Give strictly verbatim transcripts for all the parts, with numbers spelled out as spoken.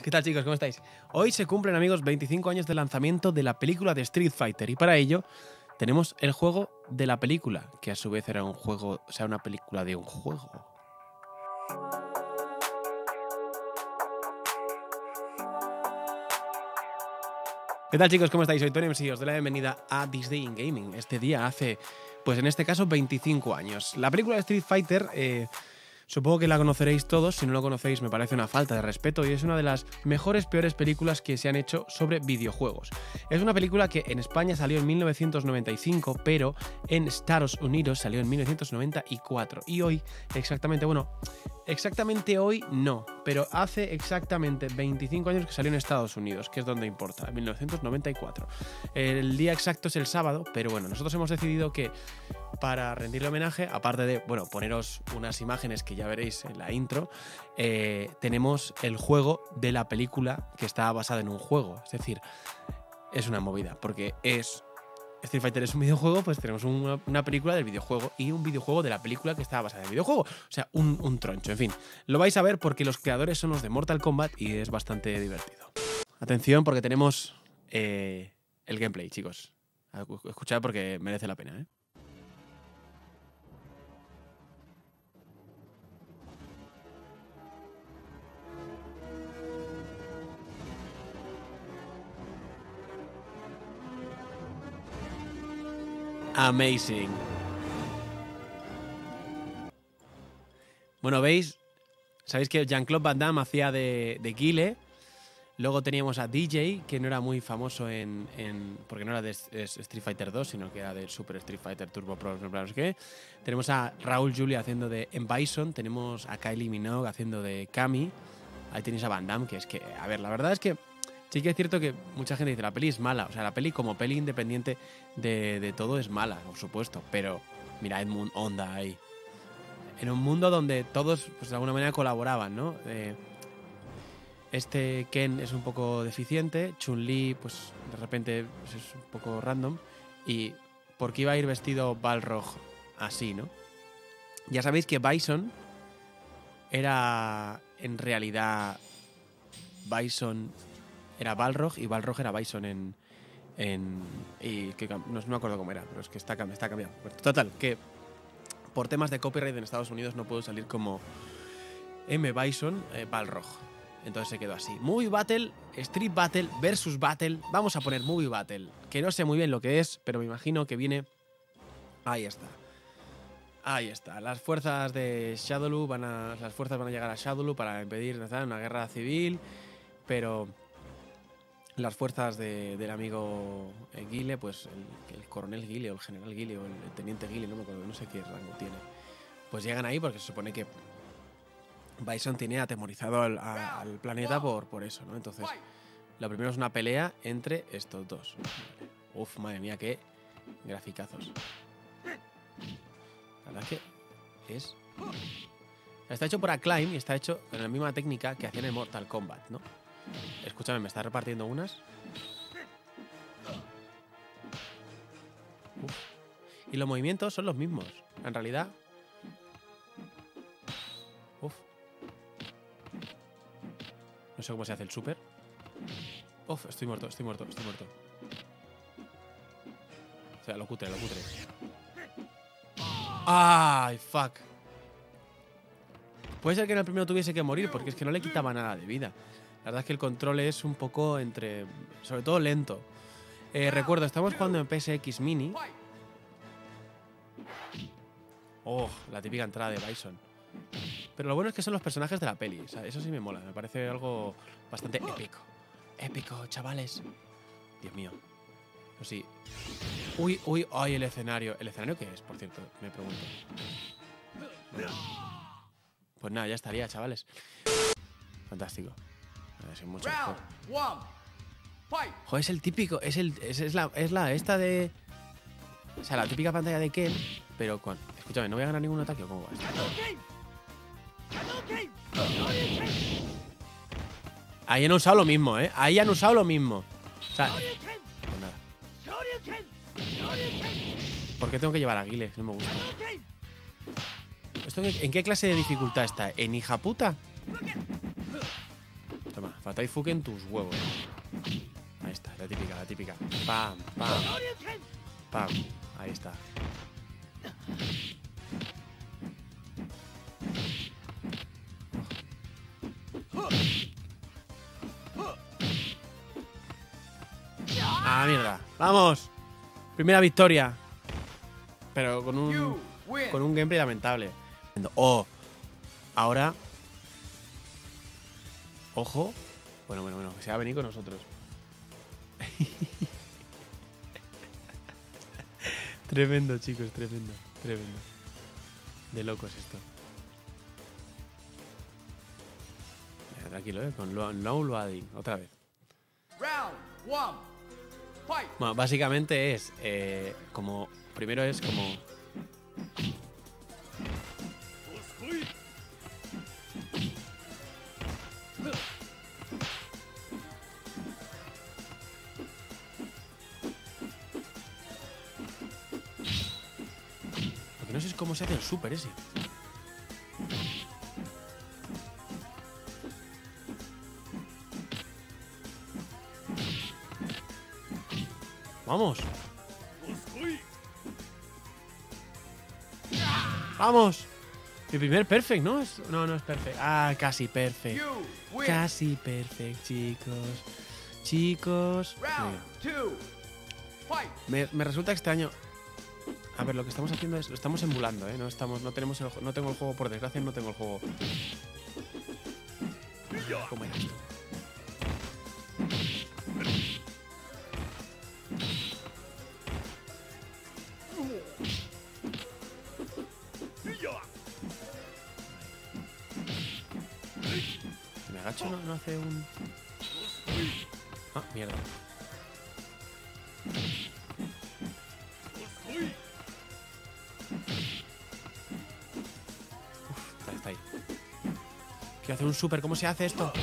¿Qué tal, chicos? ¿Cómo estáis? Hoy se cumplen, amigos, veinticinco años de lanzamiento de la película de Street Fighter y para ello tenemos el juego de la película, que a su vez era un juego, o sea, una película de un juego. ¿Qué tal, chicos? ¿Cómo estáis? Soy Tony y os doy la bienvenida a This Day in Gaming. Este día hace, pues en este caso, veinticinco años. La película de Street Fighter, eh, supongo que la conoceréis todos. Si no lo conocéis, me parece una falta de respeto y es una de las mejores, peores películas que se han hecho sobre videojuegos. Es una película que en España salió en mil novecientos noventa y cinco, pero en Estados Unidos salió en mil novecientos noventa y cuatro. Y hoy, exactamente, bueno, exactamente hoy no, pero hace exactamente veinticinco años que salió en Estados Unidos, que es donde importa, en mil novecientos noventa y cuatro. El día exacto es el sábado, pero bueno, nosotros hemos decidido que para rendirle homenaje, aparte de, bueno, poneros unas imágenes que ya veréis en la intro, eh, tenemos el juego de la película que está basada en un juego. Es decir, es una movida, porque es Street Fighter es un videojuego, pues tenemos una, una película del videojuego y un videojuego de la película que está basada en el videojuego. O sea, un, un troncho, en fin. Lo vais a ver porque los creadores son los de Mortal Kombat y es bastante divertido. Atención porque tenemos eh, el gameplay, chicos. Escuchad porque merece la pena, ¿eh? Amazing. Bueno, ¿veis? Sabéis que Jean-Claude Van Damme hacía de, de Guile. Luego teníamos a D J, que no era muy famoso en, en porque no era de Street Fighter dos, sino que era del Super Street Fighter Turbo Pro, no sé qué. Tenemos a Raúl Julia haciendo de M. Bison. Tenemos a Kylie Minogue haciendo de Cammy. Ahí tenéis a Van Damme, que es que, a ver, la verdad es que sí que es cierto que mucha gente dice la peli es mala. O sea, la peli como peli independiente de, de todo es mala, por supuesto. Pero mira, Edmund Honda ahí. En un mundo donde todos, pues de alguna manera colaboraban, ¿no? Eh, este Ken es un poco deficiente. Chun-Li, pues de repente pues, es un poco random. Y ¿por qué iba a ir vestido Balrog así, no? Ya sabéis que Bison era en realidad Bison era Balrog y Balrog era Bison en... en y que no, no me acuerdo cómo era, pero es que está, está cambiado. Total, que por temas de copyright en Estados Unidos no puedo salir como M. Bison eh, Balrog. Entonces se quedó así. Movie Battle, Street Battle versus Battle. Vamos a poner Movie Battle, que no sé muy bien lo que es, pero me imagino que viene... Ahí está. Ahí está. Las fuerzas de Shadowloo van a... Las fuerzas van a llegar a Shadowloo para impedir una guerra civil, pero las fuerzas de, del amigo Guile, pues el, el coronel Guile o el general Guile o el, el teniente Guile, no me acuerdo, no sé qué rango tiene, pues llegan ahí porque se supone que Bison tiene atemorizado al, a, al planeta por, por eso, ¿no? Entonces, lo primero es una pelea entre estos dos. Uf, madre mía, qué graficazos. La verdad es que es... Está hecho por Acclaim y está hecho con la misma técnica que hacían en Mortal Kombat, ¿no? Escúchame, me está repartiendo unas. Uf. Y los movimientos son los mismos. En realidad... Uf. No sé cómo se hace el super. Uf, estoy muerto, estoy muerto, estoy muerto. O sea, lo cutre, lo cutre. ¡Ay, fuck! Puede ser que en el primero tuviese que morir porque es que no le quitaba nada de vida. La verdad es que el control es un poco entre... Sobre todo lento. Eh, recuerdo, estamos jugando en P S X Mini. Oh, la típica entrada de Bison. Pero lo bueno es que son los personajes de la peli. O sea, eso sí me mola. Me parece algo bastante épico. Épico, chavales. Dios mío. No sé. Uy, uy, ay, el escenario. ¿El escenario qué es, por cierto? Me pregunto. Pues nada, ya estaría, chavales. Fantástico. Mucho Joder, es el típico, es el, es, es la, es la esta de, o sea, la típica pantalla de Ken, pero con, escúchame, no voy a ganar ningún ataque o cómo va esto. Ahí han usado lo mismo, eh, ahí han usado lo mismo, o sea, pues nada. ¿Por qué tengo que llevar a Guile? No me gusta. ¿Esto en, en qué clase de dificultad está? ¿En hija puta? Toma. Fatai Fuken tus huevos. Ahí está, la típica, la típica. Pam, pam. Pam. Ahí está. Ah, mierda. ¡Vamos! Primera victoria. Pero con un con un gameplay lamentable. Oh. Ahora. Ojo. Bueno, bueno, bueno. Que se va a venir con nosotros. Tremendo, chicos. Tremendo. Tremendo. De locos esto. Mira, tranquilo, ¿eh? Con no, no loading. Otra vez. Round one. Fight. Bueno, básicamente es eh, como... Primero es como... Lo que no sé es cómo se hace el super ese. ¡Vamos! ¡Vamos! Mi primer perfect, ¿no? Es, no, no es perfect. Ah, casi perfect. Casi perfect, chicos. Chicos. Me, me resulta extraño. A ver, lo que estamos haciendo es... Lo estamos emulando, ¿eh? No, estamos, no, tenemos el, no tengo el juego, por desgracia, no tengo el juego. ¿Cómo era esto? Si me agacho, no, no hace un... Ah, mierda. Uf, está ahí. Quiero hacer un super. ¿Cómo se hace esto?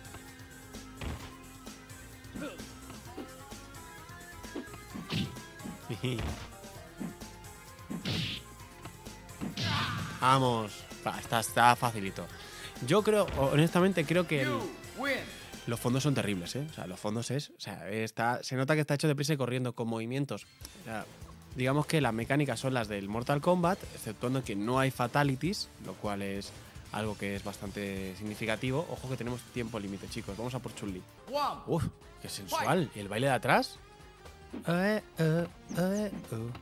Vamos. Va, está, está facilito. Yo creo, honestamente, creo que el, los fondos son terribles, ¿eh? O sea, los fondos es... O sea, está, se nota que está hecho deprisa y corriendo con movimientos. O sea, digamos que las mecánicas son las del Mortal Kombat, exceptuando que no hay fatalities, lo cual es algo que es bastante significativo. Ojo que tenemos tiempo límite, chicos. Vamos a por Chun-Li. Uf, qué sensual. ¿Y el baile de atrás? Uh, uh, uh, uh.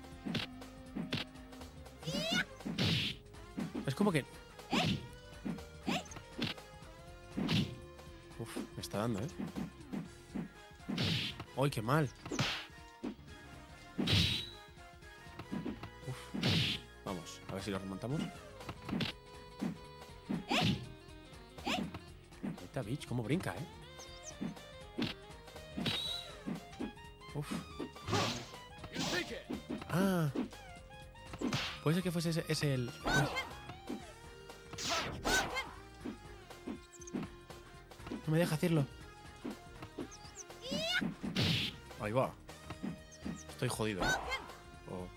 Es como que... Uf, me está dando, ¿eh? ¡Ay, qué mal! Uf. Vamos, a ver si lo remontamos. Esta bitch, cómo brinca, ¿eh? Uf. Ah. Puede ser que fuese ese, ese el... No me deja hacerlo. Ahí va. Estoy jodido, ¿eh? Oh.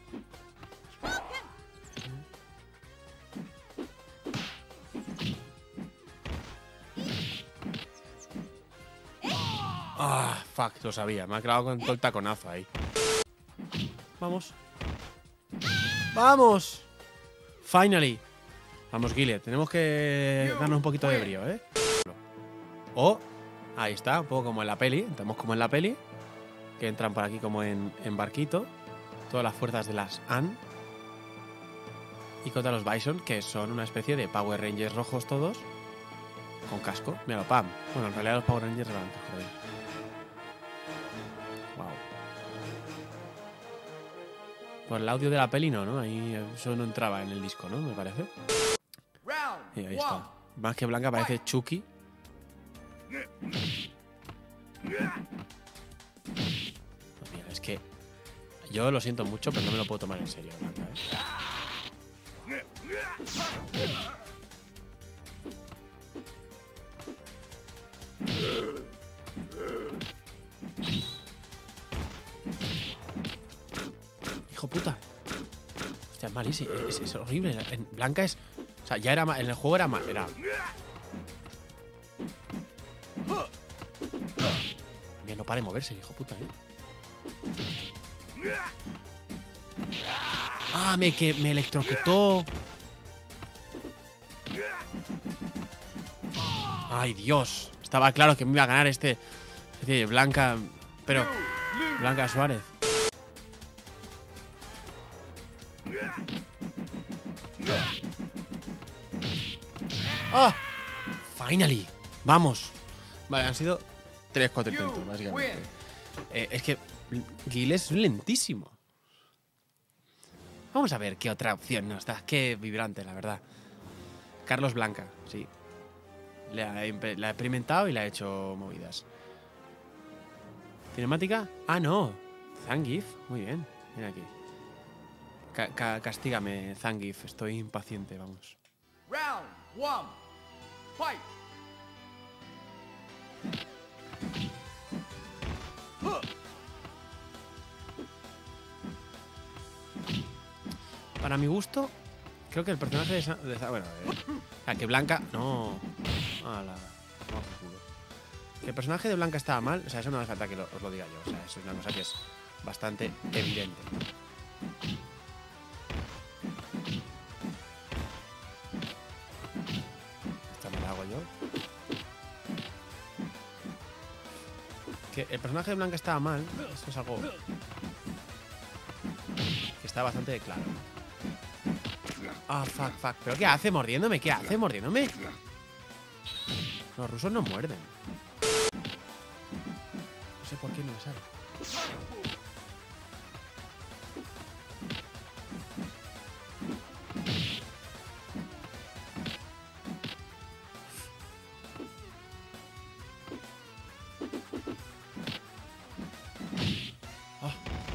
Ah, fuck, lo sabía. Me ha clavado con todo el taconazo ahí. Vamos. ¡Vamos! Finally. Vamos, Guile. Tenemos que darnos un poquito de brío, ¿eh? Oh, ahí está, un poco como en la peli. Entramos como en la peli. Que entran por aquí como en, en barquito. Todas las fuerzas de las A N. Y contra los Bison, que son una especie de Power Rangers rojos todos. Con casco. Míralo, pam. Bueno, en realidad los Power Rangers eran blancos, joder. Wow. Por el audio de la peli no, ¿no? Ahí eso no entraba en el disco, ¿no? Me parece. Y ahí está. Más que blanca parece Chucky. Mira, es que yo lo siento mucho, pero no me lo puedo tomar en serio, Blanca, ¿eh? Hijo puta. Hostia, es malísimo. Es, es horrible. En Blanca es... O sea, ya era... En el juego era... Era... no para de moverse, hijo puta, ¿eh? Ah, me, que, me electrocutó. Ay, Dios. Estaba claro que me iba a ganar este... este Blanca... Pero... Blanca Suárez. ¡Ah! ¡Finally! ¡Vamos! Vale, han sido tres cuatro intentos, básicamente. Eh, es que Gil es lentísimo. Vamos a ver qué otra opción nos da. Qué vibrante, la verdad. Carlos Blanca, sí. La ha, la ha experimentado y le ha hecho movidas. ¿Cinemática? Ah, no. Zangief. Muy bien. Mira aquí. Ca ca castígame, Zangief. Estoy impaciente, vamos. Round one. Fight. Para mi gusto, creo que el personaje de... Sa de Sa bueno, eh, o sea, que Blanca... No. Ala. No, por culo. Que el personaje de Blanca estaba mal, o sea, eso no hace falta que lo, os lo diga yo. O sea, eso es una cosa que es bastante evidente. Esta me la hago yo. Que el personaje de Blanca estaba mal, esto es algo que está bastante claro. Ah, fuck, fuck. ¿Pero qué hace mordiéndome? ¿Qué hace mordiéndome? Los rusos no muerden. No sé por qué no me sale. Ah.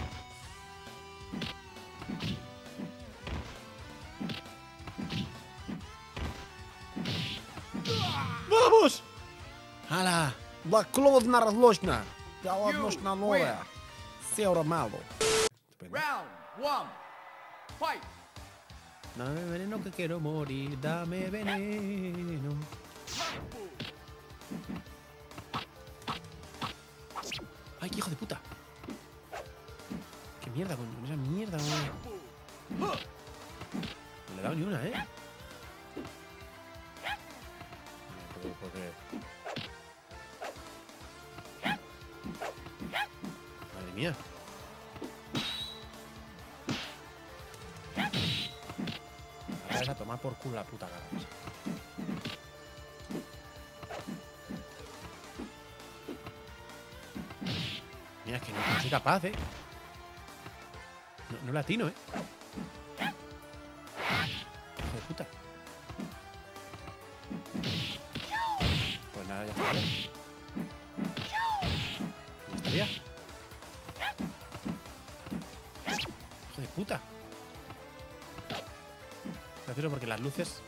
¡Vamos! ¡Hala! La Klodna Razlochna. Ya vamos na novia. Seura malo. Round one. Fight. Dame veneno que quiero morir. Dame veneno. ¡Ay, qué hijo de puta! ¡Qué mierda con esa mierda, güey! No le he dado ni una, ¿eh? ¿Por qué? Madre mía. Ahora es a tomar por culo la puta cara. Mira, es que no, no soy capaz, ¿eh? No, no latino, ¿eh? Hijo de puta. Pues nada, ya está. Ya estaría. Hijo de puta. Gracioso porque las luces...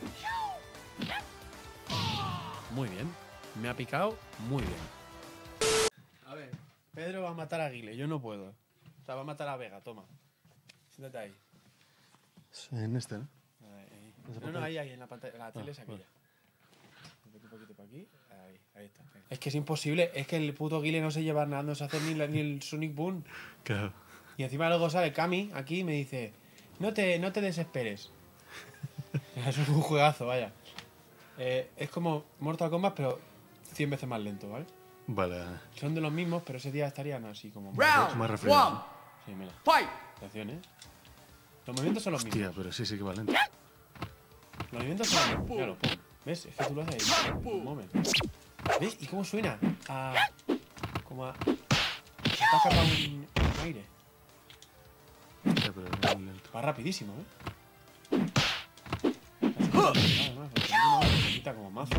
Muy bien. Me ha picado muy bien. A ver, Pedro va a matar a Guile, yo no puedo. O sea, va a matar a Vega, toma. Siéntate ahí. En este, ¿no? Ahí. No, no, ahí, ahí, en la pantalla. La tele es aquella. Un poquito para aquí. Ahí, ahí está. Es que es imposible. Es que el puto Guile no se lleva nada, no se hace ni, la, ni el Sonic Boom. Claro. Y encima luego sale Kami aquí y me dice: No te, no te desesperes. Es un juegazo, vaya. Eh, es como Mortal Kombat, pero cien veces más lento, ¿vale? Vale. Son de los mismos, pero ese día estarían así como... Round más refrigerado. one. Sí, mira. Fight. Atención, ¿eh? Los movimientos son los mismos. Hostia, pero sí, sí que va lento. Los movimientos son los mismos. Claro, pum. ¿Ves? Es que tú lo haces ahí. Un momento. ¿Ves? ¿Y cómo suena? A... Como a... Se está escapando un, un aire. Hostia, pero es muy lento. Va rapidísimo, ¿eh? Nada más, porque no me quita como mazo.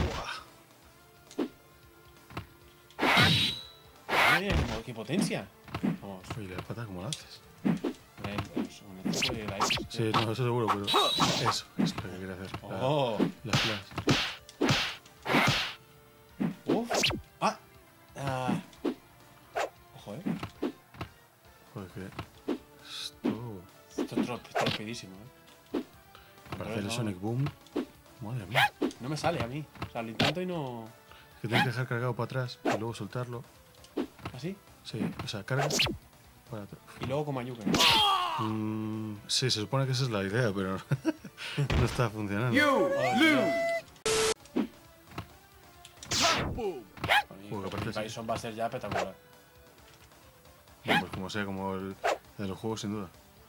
Madre mía, qué- qué potencia. Vamos. Oye, la pata, ¿cómo la haces? Con el, con el truco de la X. Sí, no, eso seguro, pero... Eso, es lo que quiere hacer. La, Oh. la flash. Uf. Ah. Ah. Ojo, eh. Joder, que... Esto... Esto es trop- torpidísimo, eh. Para hacer el no. Sonic Boom... Madre mía. No me sale a mí. O sea, lo intento y no. Que tienes que dejar cargado para atrás y luego soltarlo. ¿Así? Sí, o sea, carga para atrás. Y luego con Mayuken. Mm, sí, se supone que esa es la idea, pero no está funcionando. You lose. Boom. Uy, que parece así. Tyson va a ser ya espectacular. Bueno, pues como sea, como el de los juegos, sin duda.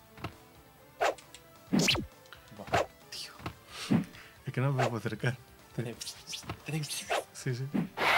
Buah. Es que no me puedo acercar. Sí, sí.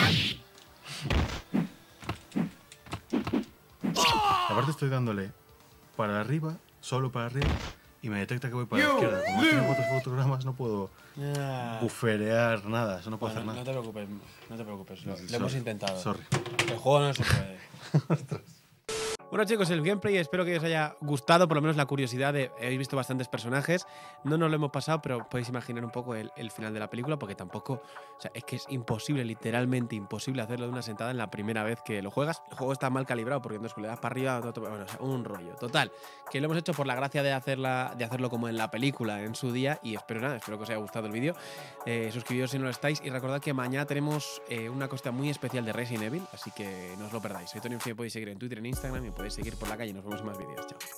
Aparte estoy dándole para arriba, solo para arriba, y me detecta que voy para la You izquierda. Como no tengo lose. otros fotogramas, no puedo Ah. buferear nada, eso no puedo Bueno, hacer no nada. te preocupes, no te preocupes. Lo, lo Sorry, hemos intentado. Sorry. El juego no se puede. Bueno chicos, el gameplay espero que os haya gustado, por lo menos la curiosidad de... Habéis visto bastantes personajes, no nos lo hemos pasado, pero podéis imaginar un poco el, el final de la película, porque tampoco... O sea, es que es imposible, literalmente imposible hacerlo de una sentada en la primera vez que lo juegas. El juego está mal calibrado, porque entonces le das para arriba, todo, bueno, o sea, un rollo. Total, que lo hemos hecho por la gracia de, hacerla, de hacerlo como en la película en su día, y espero nada, espero que os haya gustado el vídeo. Eh, suscribíos si no lo estáis, y recordad que mañana tenemos eh, una cosa muy especial de Resident Evil, así que no os lo perdáis. Soy Tony Infio, podéis seguir en Twitter, en Instagram, y podéis seguir por la calle. Nos vemos en más vídeos. Chao.